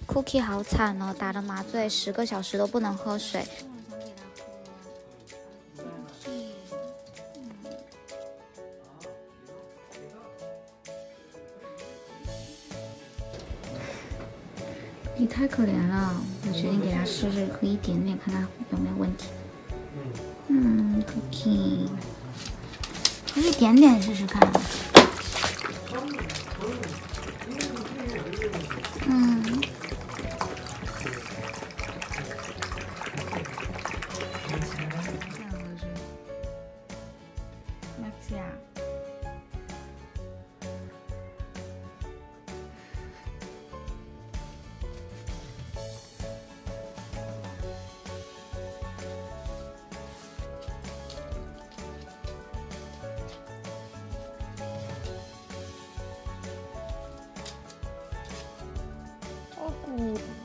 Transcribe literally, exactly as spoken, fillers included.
Cookie 好惨哦，打了麻醉，十个小时都不能喝水。你太可怜了，我决定给他试试喝一点点，看看有没有问题。嗯 ，Cookie， 喝一点点试试看。嗯。Maxia。哦，